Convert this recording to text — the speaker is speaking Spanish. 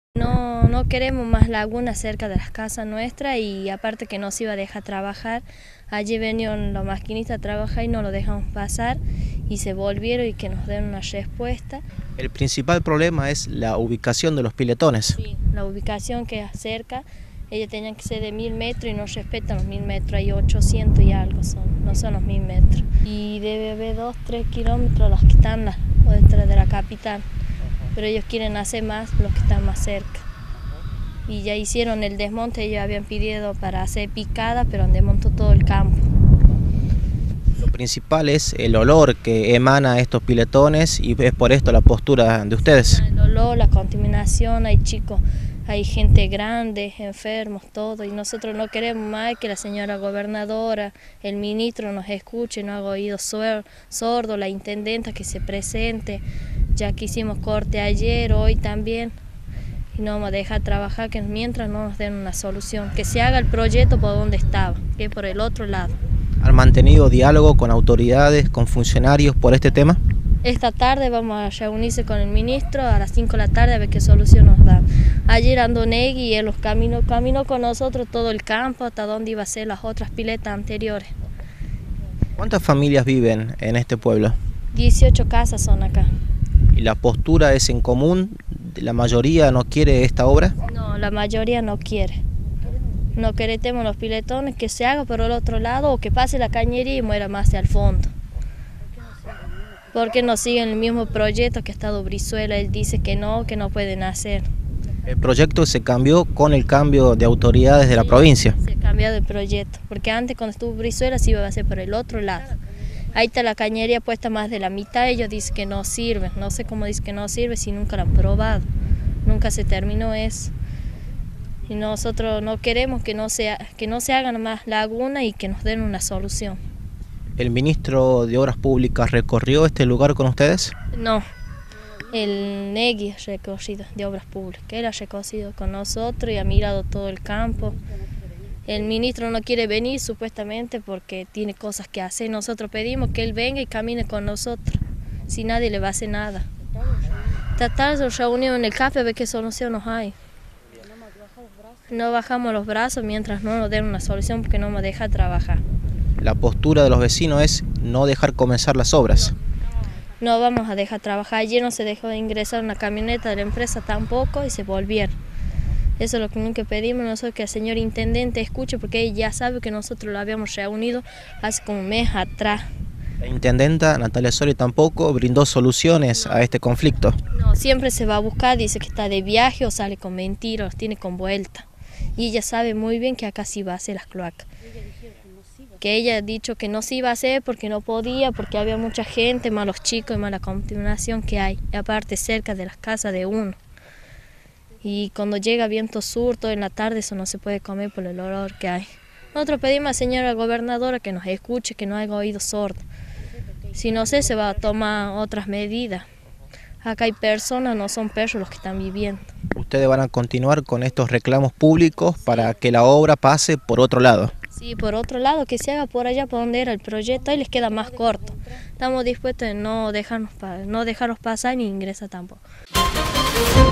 No queremos más lagunas cerca de las casas nuestras y aparte que no se iba a dejar trabajar. Allí venían los maquinistas a trabajar y no lo dejamos pasar y se volvieron y que nos den una respuesta. El principal problema es la ubicación de los piletones. Sí, la ubicación que es cerca, ellos tenían que ser de 1000 metros y no respetan los 1000 metros, hay 800 y algo no son los 1000 metros. Y debe haber 2-3 kilómetros los que están dentro de la capital, pero ellos quieren hacer más los que están más cerca. Y ya hicieron el desmonte, ellos habían pedido para hacer picada, pero han desmontado todo el campo. Lo principal es el olor que emana estos piletones y es por esto la postura de ustedes. El olor, la contaminación, hay chicos, hay gente grande, enfermos, todo, y nosotros no queremos más que la señora gobernadora, el ministro nos escuche, no haga oído sordo, la intendenta que se presente, ya que hicimos corte ayer, hoy también. Y no vamos a dejar trabajar que mientras no nos den una solución, que se haga el proyecto por donde estaba, que es por el otro lado. ¿Han mantenido diálogo con autoridades, con funcionarios por este tema? Esta tarde vamos a reunirse con el ministro a las 5 de la tarde a ver qué solución nos da. Ayer andó Negui y él los caminó con nosotros todo el campo hasta donde iba a ser las otras piletas anteriores. ¿Cuántas familias viven en este pueblo? 18 casas son acá. ¿Y la postura es en común? ¿La mayoría no quiere esta obra? No, la mayoría no quiere. No queremos los piletones, que se haga por el otro lado o que pase la cañería y muera más al fondo. Porque no siguen el mismo proyecto que ha estado Brizuela, él dice que no pueden hacer. El proyecto se cambió con el cambio de autoridades de la provincia. Se cambió de proyecto, porque antes cuando estuvo Brizuela se iba a hacer por el otro lado. Ahí está la cañería puesta más de la mitad, ellos dicen que no sirve, no sé cómo dicen que no sirve si nunca lo han probado, nunca se terminó eso. Y nosotros no queremos que no se hagan más lagunas y que nos den una solución. ¿El ministro de Obras Públicas recorrió este lugar con ustedes? No, el Negui ha recorrido de Obras Públicas, él ha recorrido con nosotros y ha mirado todo el campo. El ministro no quiere venir supuestamente porque tiene cosas que hacer. Nosotros pedimos que él venga y camine con nosotros, si nadie le va a hacer nada. Tratar de reunir en el café a ver qué solución nos hay. No bajamos los brazos mientras no nos den una solución porque no nos deja trabajar. La postura de los vecinos es no dejar comenzar las obras. No vamos a dejar trabajar. Ayer no se dejó ingresar una camioneta de la empresa tampoco y se volvieron. Eso es lo único que pedimos nosotros, que el señor intendente escuche, porque él ya sabe que nosotros lo habíamos reunido hace como un mes atrás. La intendenta Natalia Soli tampoco brindó soluciones a este conflicto. No, siempre se va a buscar, dice que está de viaje o sale con mentiras, tiene con vuelta. Y ella sabe muy bien que acá sí va a hacer las cloacas. Que ella ha dicho que no se iba a hacer porque no podía, porque había mucha gente, malos chicos y mala contaminación que hay, y aparte cerca de las casas de uno. Y cuando llega viento sur, todo en la tarde, eso no se puede comer por el olor que hay. Nosotros pedimos a la señora gobernadora que nos escuche, que no haga oído sordo. Si no sé, se va a tomar otras medidas. Acá hay personas, no son perros los que están viviendo. ¿Ustedes van a continuar con estos reclamos públicos para que la obra pase por otro lado? Sí, por otro lado, que se haga por allá, por donde era el proyecto, ahí les queda más corto. Estamos dispuestos a no dejarnos pasar ni ingresar tampoco.